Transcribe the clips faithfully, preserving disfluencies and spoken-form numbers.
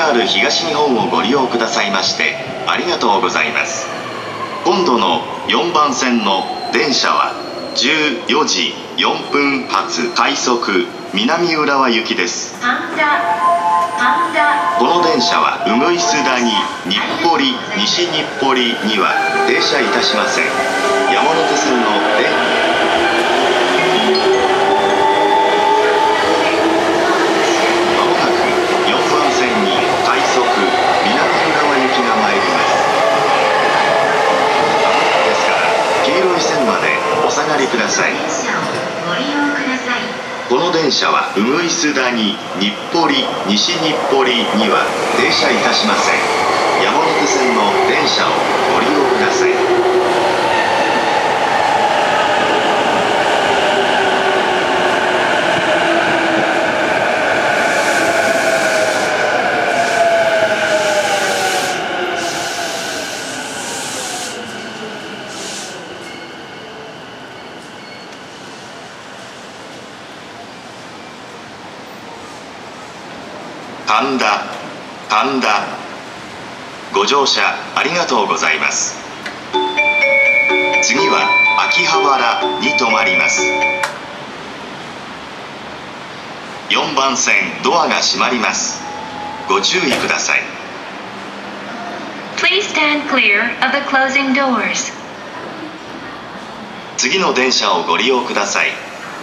アール 東日本をご利用くださいましてありがとうございます。今度のよんばん線の電車はじゅうよじよんぷん発快速南浦和行きです。この電車は鶯谷、日暮里、西日暮里には停車いたしません。山手線の電まもなくよんばん線に快速南浦和行きが参ります。ですから黄色い線までお下がりください。この電車は鶯谷、日暮里、西日暮里には停車いたしません。山手線の電車をご利用ください。神田、神田、ご乗車ありがとうございます。次は秋葉原に停まります。よんばん線ドアが閉まります。ご注意ください。 Please stand clear of the closing doors. 次の電車をご利用ください。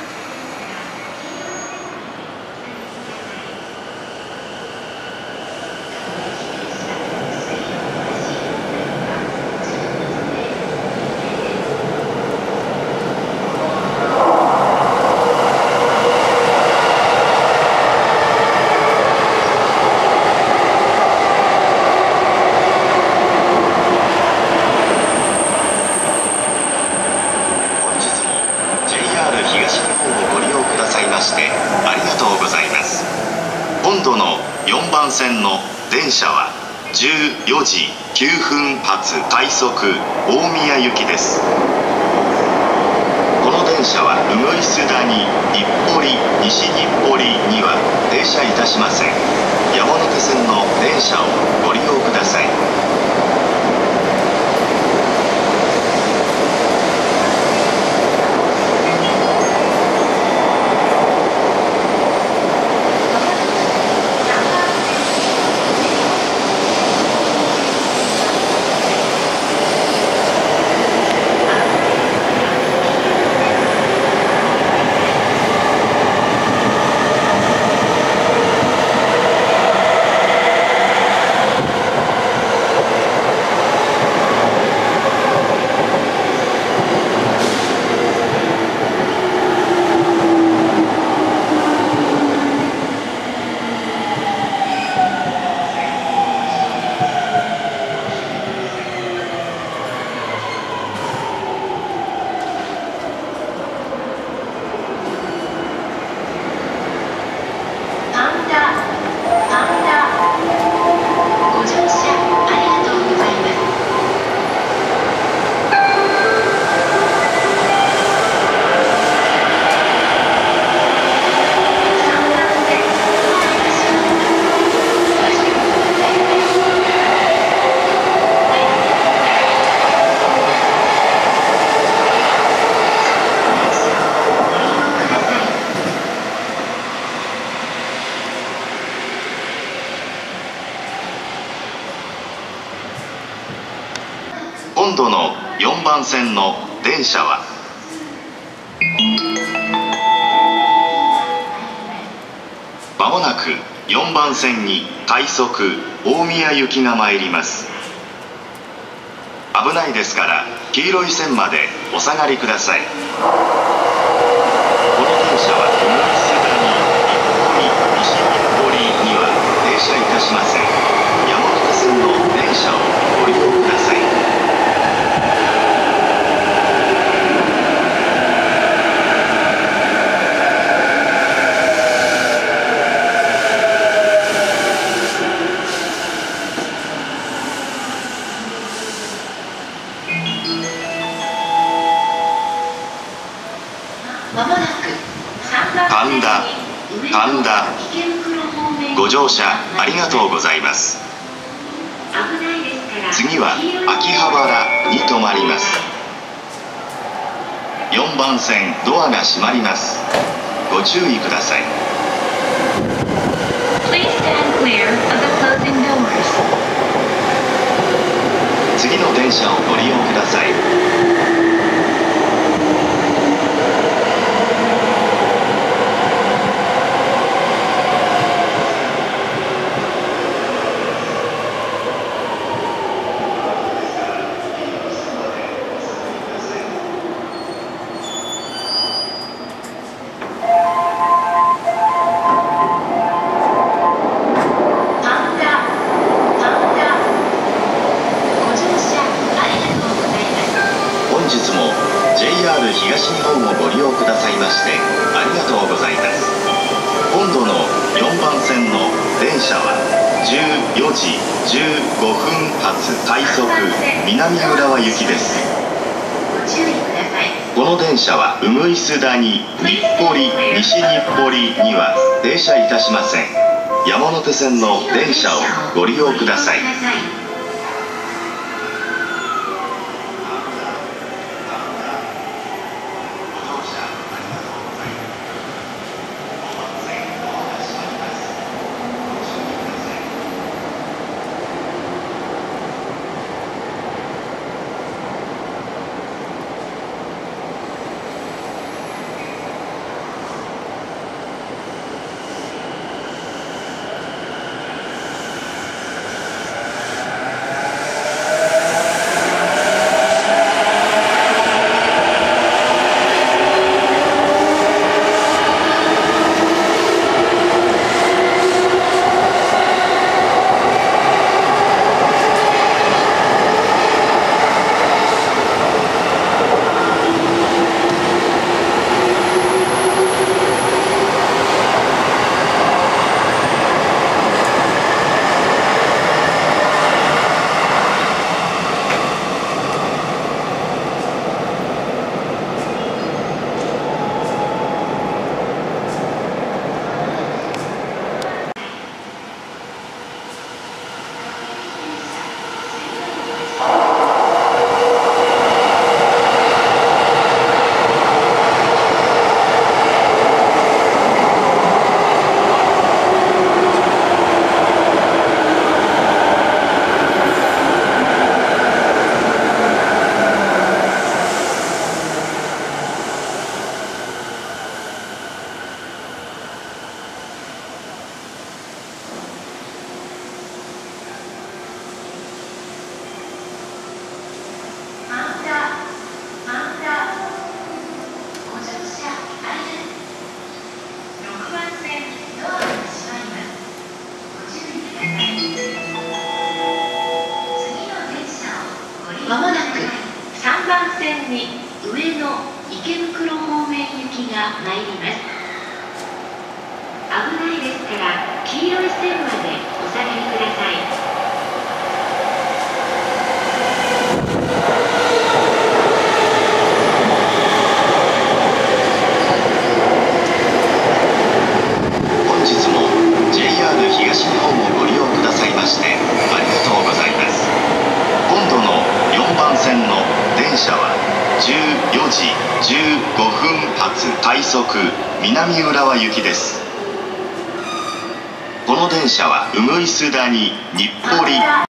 今度のよんばん線の電車はじゅうよじきゅうふん発快速大宮行きです。この電車は鶯谷、日暮里、西日暮里には停車いたしません。山手線の電車をご利用ください。今度のよんばん線の電車はまもなくよんばん線に快速大宮行きが参ります。危ないですから黄色い線までお下がりください。この電車は鶯谷、日暮里、西日暮里には停車いたしません。山手線の電車をご利用ください。神田、神田、ごご乗車ありがとうございます。次は秋葉原に停まります。よんばん線ドアが閉まります。ご注意ください。 Please stand clear of the closing doors. 次の電車をご利用ください。本日も ジェイアール 東日本をご利用くださいましてありがとうございます。今度のよんばん線の電車はじゅうよじじゅうごふん発快速南浦和行きです。この電車は鶯谷、日暮里、西日暮里には停車いたしません。山手線の電車をご利用ください。 まもなくさんばん線に上野池袋方面行きが参ります。危ないですから黄色い線までお下がりください。 本日も ジェイアール 東日本をご利用くださいましてありがとうございます。今度のよんばん線の電車はじゅうよじじゅうごふん発快速南浦和行きです。この電車は鶯谷、日暮里